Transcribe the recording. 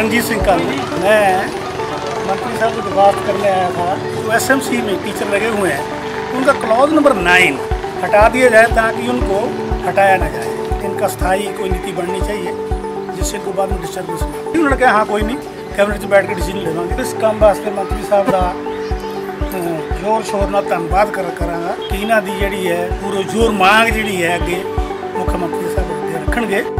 रणजीत सिंह का मैं मंत्री साहब को दरख्वास्त करने आया था। जो एसएमसी में टीचर लगे हुए हैं उनका क्लॉज नंबर 9 हटा दिया जाए ताकि उनको हटाया ना जाए। इनका स्थायी कोई नीति बननी चाहिए जिससे इनको बाद में डिस्टर्बेंस ना। उन्होंने कहा हाँ कोई नहीं, कैबिनेट से बैठ के डिसीजन लेवांगे। इस काम वास्ते मंत्री साहब का जोर शोर ना धन्यवाद करांगा कि इन्हां दी जिहड़ी है पूरा जोर मांग जिहड़ी है अगे मुख्यमंत्री साहब अगे रखणगे।